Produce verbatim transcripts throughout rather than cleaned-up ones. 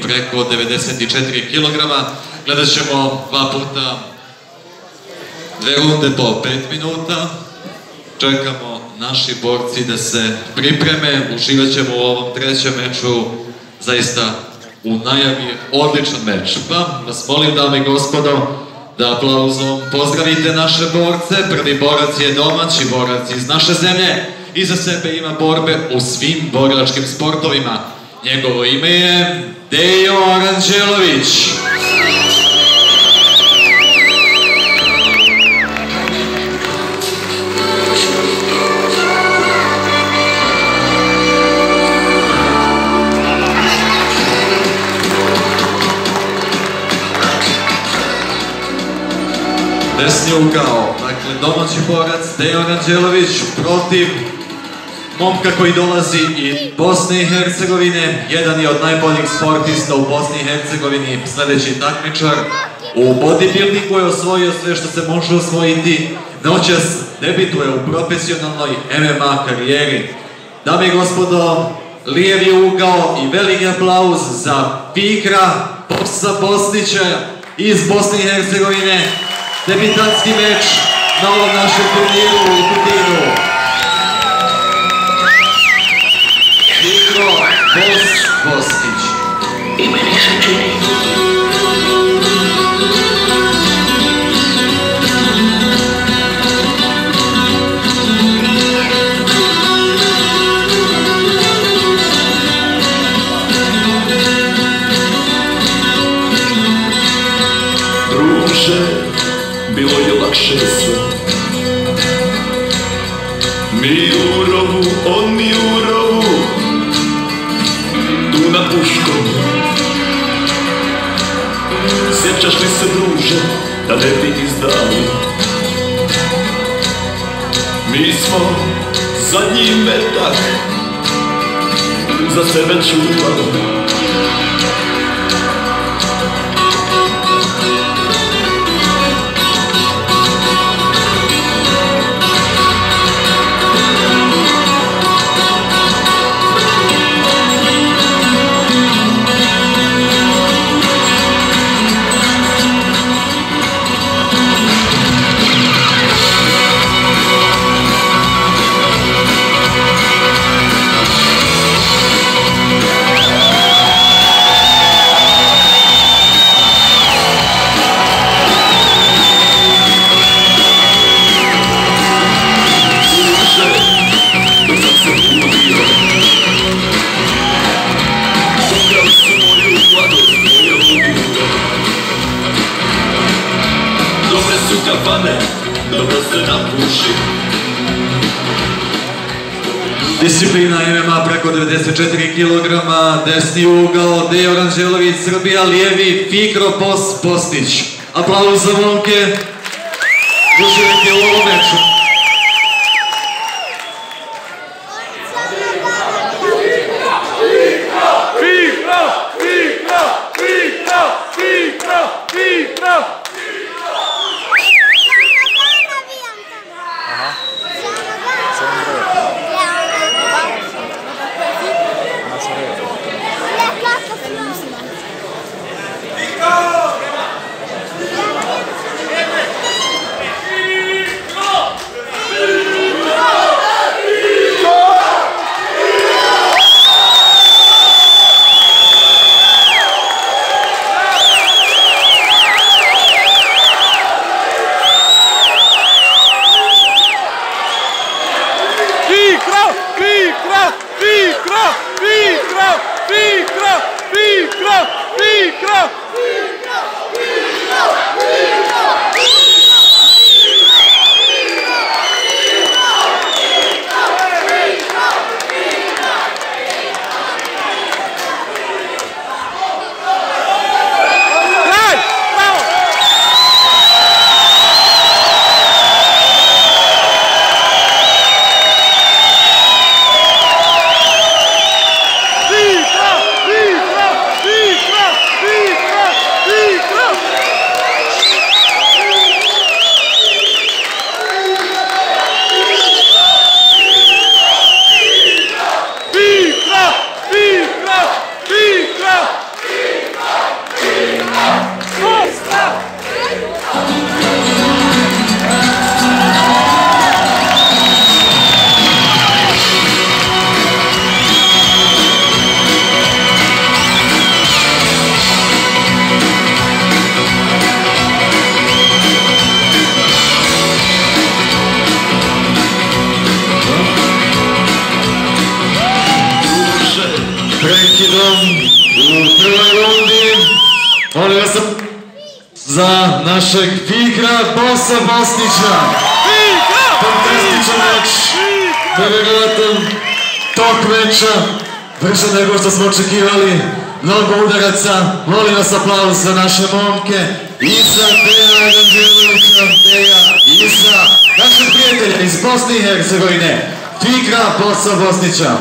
preko devedeset četiri kilograma. Gledat ćemo dva puta dve runde po pet minuta. Čekamo naši borci da se pripreme. Uživat ćemo u ovom trećem meču. Zaista u najavi odličan meč. Pa vas molim, dame i gospodo, da aplauzom pozdravite naše borce. Prvi borac je domaći borac iz naše zemlje. Iza sebe ima borbe u svim borilačkim sportovima. Njegovo ime je Dejo Aranđelović. Desni ugao, dakle domaći borac Dejo Aranđelović protiv momka koji dolazi iz Bosne i Hercegovine, jedan je od najboljih sportista u Bosni i Hercegovini, sledeći takmičar. U bodybuildingu je osvojio sve što se može osvojiti, noćas debituje u profesionalnoj M M A karijeri. Dame i gospodo, lijevi ugao i veliki aplauz za Fikra Popsa Bosnića iz Bosne i Hercegovine, debitanski meč na ovom našem turniru u Tutinu. Fikro Pos Bosnić. I meni se čini druže, bilo je lakše sve. Mi u rovu, on mi u rovu, tu na puškom. Sjećaš li se, druže, da ne bi izdali? Mi smo zadnji metak za sebe čuvali. Disciplina M M A preko devedeset četiri kilograma, desni ugao Dejo Aranđelović, Srbija, lijevi Fikro Pos Bosnić. Aplauz za momke, uživajte u ovom meču. Fikro, Fikro, Fikro, Fikro, Fikro. Go! za našeg Figra Bosa Bosnića. Fantastičan meč, nevjerojatan tok meča, brže nego što smo očekivali, mnogo udaraca, molim vas aplauz za naše momke i za Deja Aranđelovića, Deja i za našeg prijatelja iz Bosne i Hercegovine, Figra Bosa Bosnića.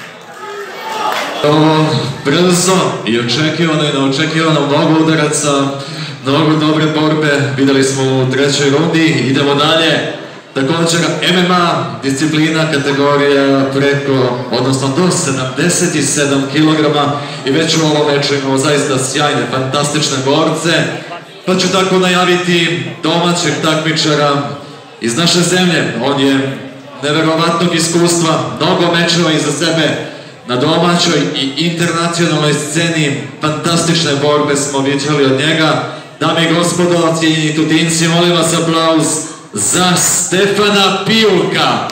Ovo brzo i očekivano i neočekivano, mnogo udaraca, mnogo dobre borbe, videli smo u trećoj rundi, idemo dalje. Također M M A disciplina, kategorija preko, odnosno do sedamdeset sedam kilograma i već u ovom meču imamo zaista sjajne, fantastične borce. Pa ću tako najaviti domaćeg takmičara iz naše zemlje. On je neverovatnog iskustva, mnogo mečeva iza sebe na domaćoj i internacionalnoj sceni. Fantastične borbe smo vidjeli od njega. Dame i gospodo, cijenjeni Tutinci, molim vas aplauz za Stefana Pijulka.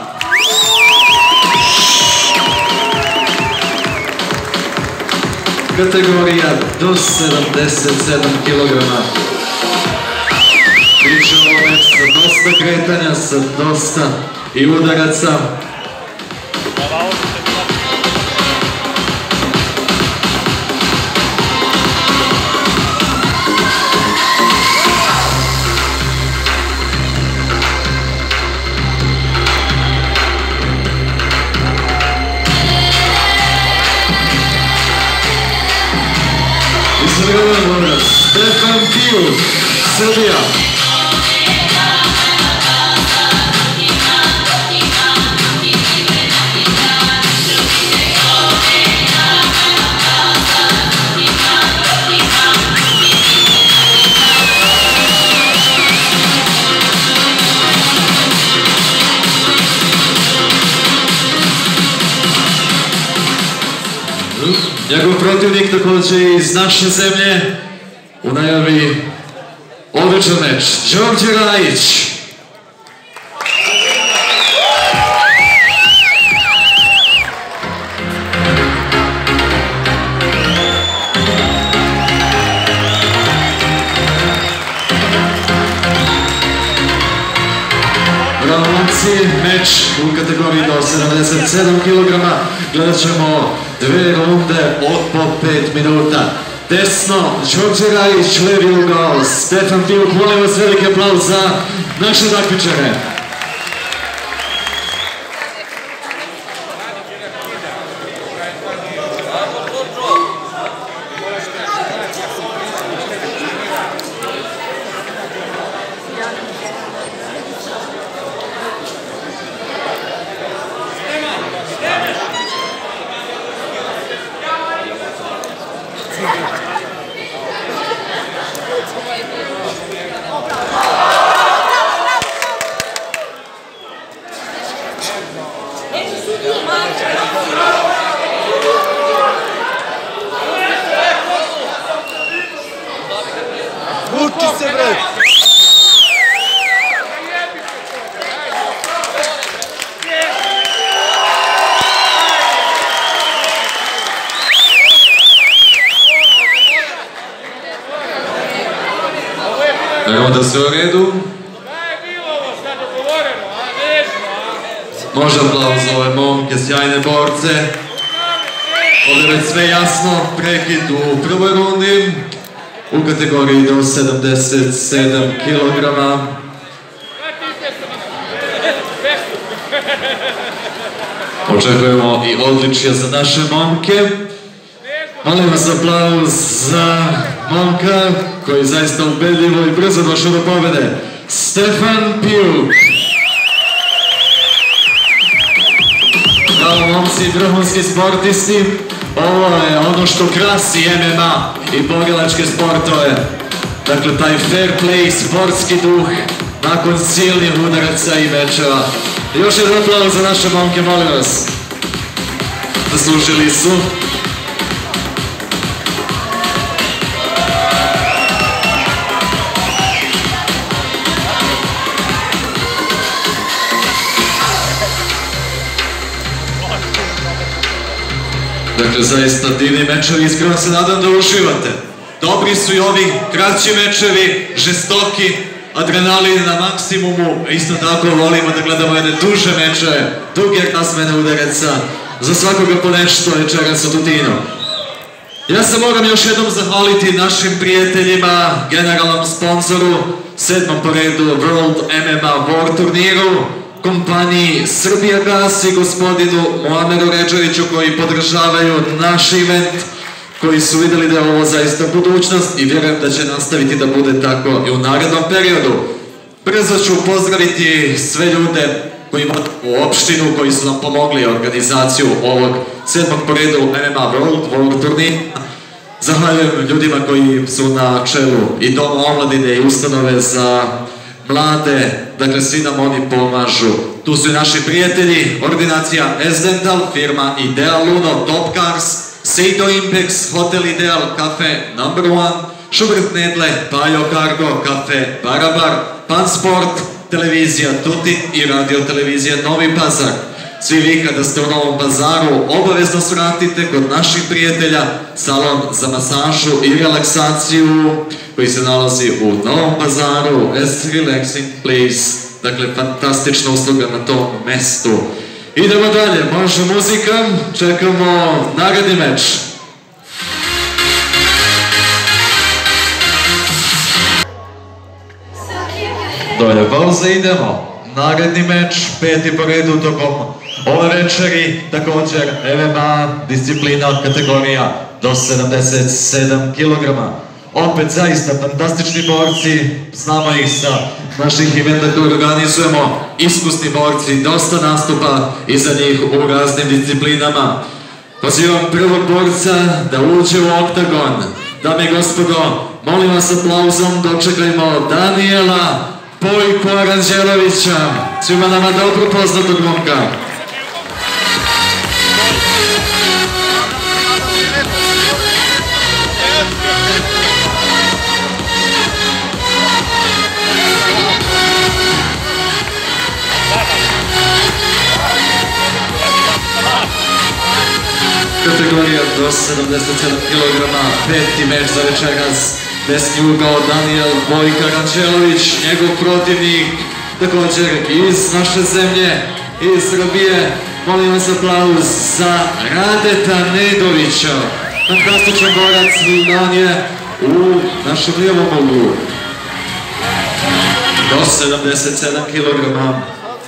Kategorija do sedamdeset sedam kilograma. Priča o ovom sa dosta kretanja, sa dosta i udaraca. Stefan Pijulk, Srbija. Njegov protivnik također iz naše zemlje, u najavi odličan meč, Đorđe Rajić. Bravo momci, meč u kategoriji do sedamdeset sedam kilograma. Gledat ćemo dve runde od po pet minuta. Desno, Đorđe Rajić, levi ugao, Stefan Pijulk, molim vas veliki aplauz za naše takmičare. Vuči se, bre! Evo da se u redu. Može aplauz za ove momke, sjajne borce. Ovdje već sve jasno, prekid u prvoj rundi u kategoriji do sedamdeset sedam kilograma. Očekujemo i odličje za naše momke. Molim vas aplauz za momka koji zaista ubedljivo i brzo došao do pobjede. Stefan Pijulk. Bravo momci, vrhunski sportisti. Ovo je ono što krasi M M A i borilačke sportove. Dakle, taj fair play, sportski duh, nakon silnih udaraca i mečeva. Još jedan aplauz za naše momke, molim vas. Zaslužili su. Dakle, zaista divni mečevi, iskreno se nadam da uživate. Dobri su i ovi kraći mečevi, žestoki, adrenalin na maksimumu. Isto tako volimo da gledamo jedne duže mečeve, duge razmene udareca, za svakoga po nešto večeras u Tutinu. Ja se moram još jednom zahvaliti našim prijateljima, generalnom sponzoru, sedmom po redu World M M A War turniru, kompaniji Srbija Gas i gospodinu Muameru Redževiću koji podržavaju naš event, koji su videli da je ovo zaista budućnost i vjerujem da će nastaviti da bude tako i u narednom periodu. Brzo ću pozdraviti sve ljude koji imaju u opštinu, koji su nam pomogli organizaciju ovog sedmog po redu M M A World War turnira. Zahvaljujem ljudima koji su na čelu i Doma omladine i ustanove za mlade, dakle svi nam oni pomažu. Tu su i naši prijatelji, ordinacija S-Dental, firma Ideal Luno, Top Cars, Seito Impex, Hotel Ideal, Cafe Number One, Schubert Nedle, Pajo Cargo, Cafe Barabar, Pan Sport, Televizija Tutin i Radio Televizija Novi Pazar. Svi vi kada ste u Novom Pazaru, obavezno svratite kod naših prijatelja salon za masažu i relaksaciju koji se nalazi u Novom Pazaru, S Relaxing Place. Dakle, fantastična usluga na tom mestu. Idemo dalje, može muzika, čekamo naredni meč. Dolje pauze, idemo. Naredni meč, peti po redu tokom ove večeri, također M M A disciplina kategorija do sedamdeset sedam kilograma. Opet zaista fantastični borci, znamo ih sa naših eventa koje organizujemo, iskusni borci, dosta nastupa iza njih u raznim disciplinama. Pozivam prvog borca da uđe u oktagon. Dame i gospodo, molim vas aplauzom dočekajmo Danijela Bojku Aranđelovića, svima nama dobro poznatog momka. Kategorija do sedamdeset sedam kilograma, peti meč za večeras. Desni ugao Danijel Bojka Aranđelović, njegov protivnik, također iz naše zemlje, iz Srbije. Molim vas aplauz za Radeta Nedovića. Fantastičan borac, on je u našem lijevom uglu. Do sedamdeset sedam kilograma.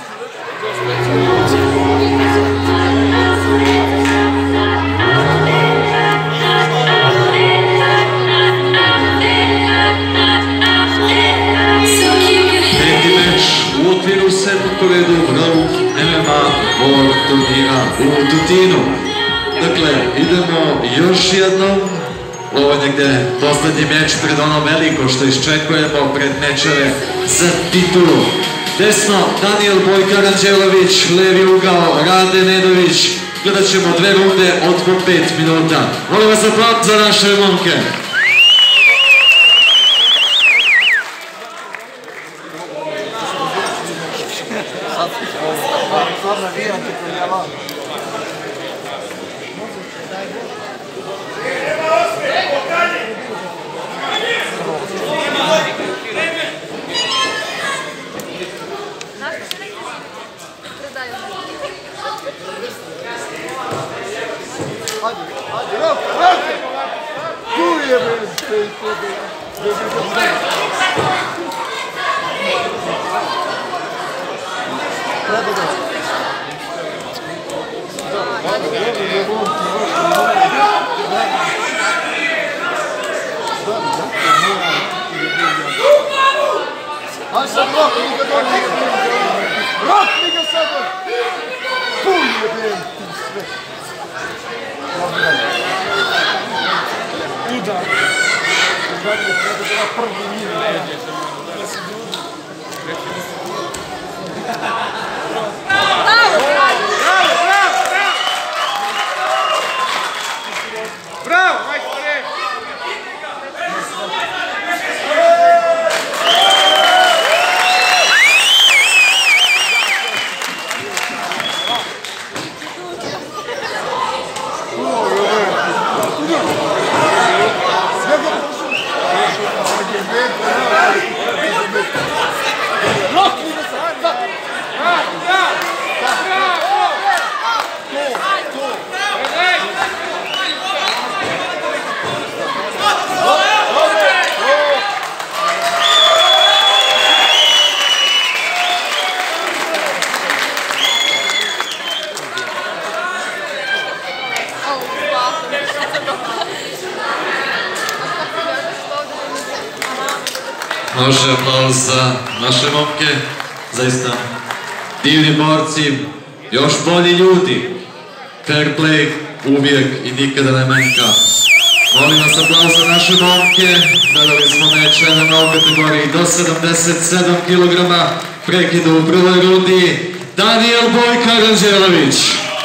U okviru sedmog po redu World M M A War turnira u Tutinu. Dakle, idemo još jednom. Ovo je negde poslednji meč pred ono veliko što iščekujemo pred mečeve za titulu. Desno, Danijel Bojka Aranđelović, levi ugao Rade Nedović. Gledat ćemo dve runde od po pet minuta. Molim vas aplauz za naše momke. Može aplauz za naše momke, zaista divni borci, još bolji ljudi. Fair play uvijek i nikada ne manjka. Molim vas aplauz za naše momke, gledali smo meč M M A u kategoriji do sedamdeset sedam kilograma, prekidu u prvoj rundi, Daniel Bojka Ranđelović.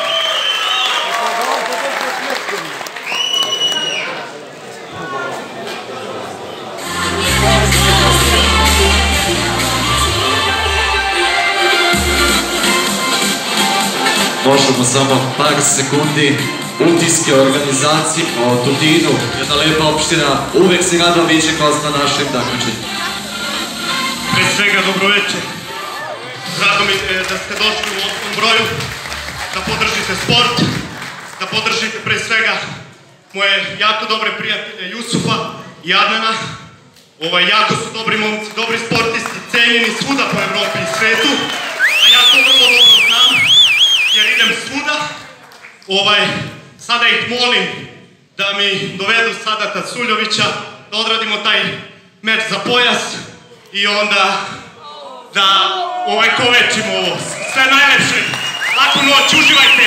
Možemo samo par sekundi utiske organizacije o Tutinu, jedna lepa opština, uvek se rado viđe gost na našim takmičenjima. Pre svega dobro večer. Rado mi je da ste došli u osmom broju, da podržite sport, da podržite pre svega moje jako dobre prijatelje Jusufa i Adnana. Ovaj, jako su dobri momci, dobri sportisti, cenjeni svuda po Evropi i svetu, a ja to vrlo dobro znam, jer idem svuda. Ovaj, sada ih molim da mi dovedu sada Tasuljovića, da odradimo taj meč za pojas i onda da ovaj kovečimo ovo. Sve najlepše, laku noć, uživajte!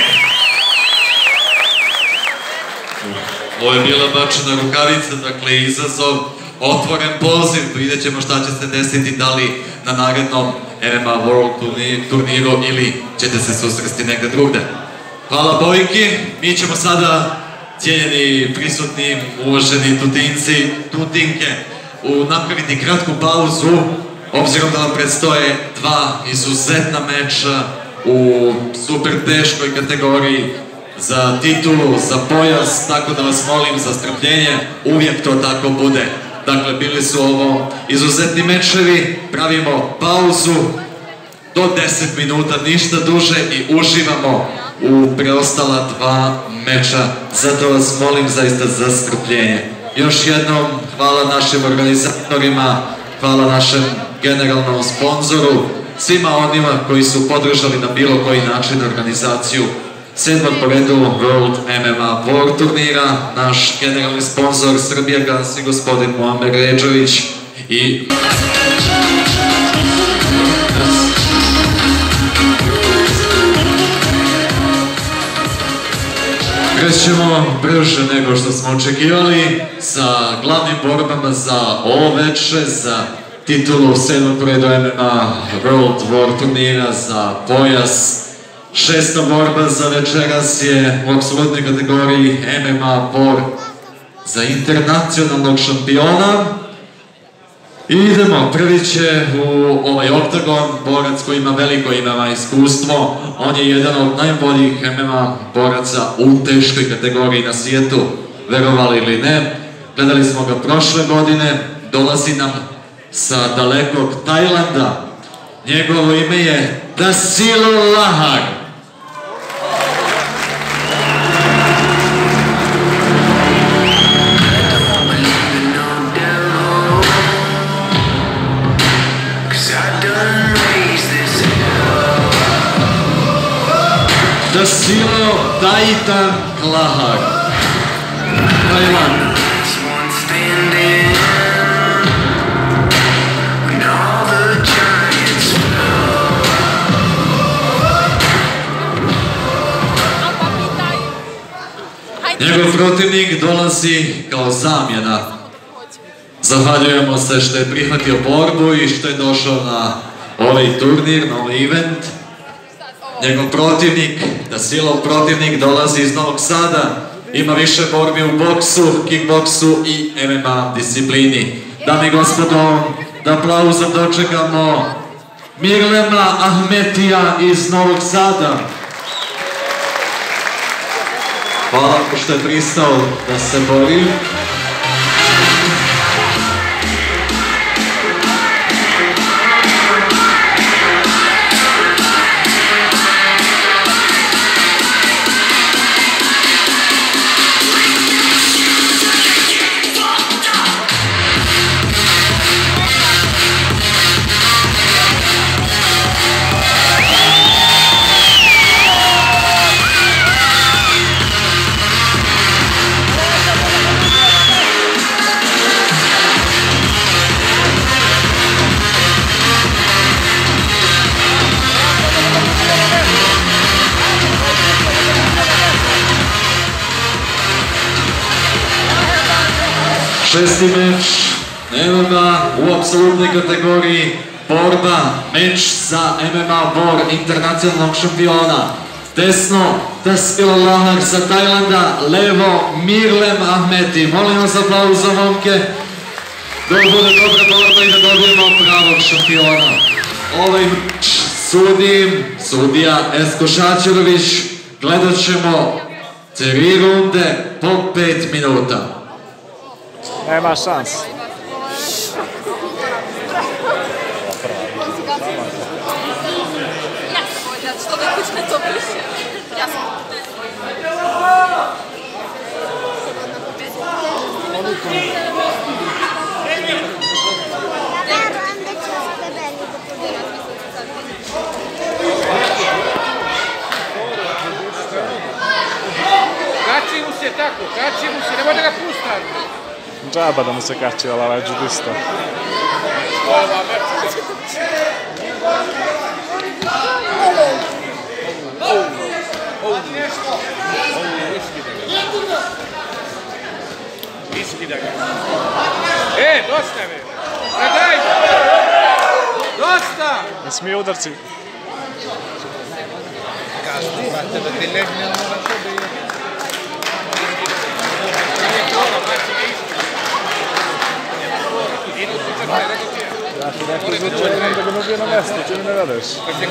Ovo je bila bačena rukavica, dakle izazov, otvoren poziv, vidjet ćemo šta će se desiti, da li na narednom M M A World turniru ili ćete se susresti negde drugde. Hvala Bojki, mi ćemo sada, cijenjeni, prisutni, uvaženi Tutinci, Tutinke, napraviti kratku pauzu, obzirom da vam predstoje dva izuzetna meča u super teškoj kategoriji za titulu, za pojas, tako da vas molim za strpljenje, uvijek to tako bude. Dakle, bili su ovo izuzetni mečevi, pravimo pauzu do deset minuta, ništa duže i uživamo u preostala dva meča. Zato vas molim zaista za strpljenje. Još jednom hvala našim organizatorima, hvala našem generalnom sponzoru, svima onima koji su podržali na bilo koji način organizaciju sedmog po redu World M M A World turnira, naš generalni sponsor Srbija Gansi, gospodin Muamer Ređović i... Krećemo brže nego što smo očekivali sa glavnim borbama za ovo veče, za titulu sedmog po redu M M A World War turnira, za pojas. Šesta borba za večeras je u apsolutnoj kategoriji M M A bor za internacionalnog šampiona. I idemo, prvi će u ovaj oktagon borac koji ima veliko ima iskustvo. On je jedan od najboljih M M A boraca u teškoj kategoriji na svijetu, verovali ili ne. Gledali smo ga prošle godine, dolazi nam sa dalekog Tajlanda. Njegovo ime je Dasilo Lahar. Dasilo Titan Lahar, Tajland. Njegov protivnik dolazi kao zamjena. Zahvaljujemo se što je prihvatio borbu i što je došao na ovaj turnir, na ovaj event. Njegov protivnik, Dasilov protivnik, dolazi iz Novog Sada, ima više borbi u boksu, kickboksu i M M A disciplini. Dame i gospodo, da aplauzom dočekamo Mirlema Ahmetija iz Novog Sada. Hvala što je pristao da se bori. Šesti meč M M A u apsolutnoj kategoriji borba, meč za M M A bor internacionalnog šampiona. Desno Tasfila Lahar sa Tajlanda, levo Mirlem Ahmeti. Molim vas aplauz za momke. Da bude dobra borba i da dobijemo pravog šampiona. Ovaj meč sudi sudija Esko Šačerović. Gledat ćemo tri runde po pet minuta. Nema šans. Što da kućne to piše? Ja sam Kači mu se tako, kači mu se, nemoj da ga puštaš. Džaba da mu se kači, ali ovaj džudista. E, dosta me! Predaj! Dosta! Ne smije udarci. Kaži, brate, da ti legne ono na tebe. Ja ti neko izvučujem da ga ne ubije na mjestu, ti mi ne vedeš.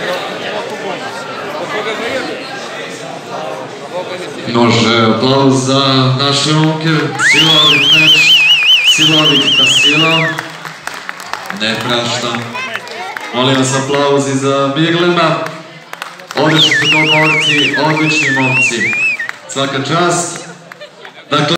Može aplauz za naše momke, silovit meč, silovit Tasilo, ne prašta. Molim vas aplauzi za Mirlema, odlični su to borci, odlični momci. Svaka čast. Dakle,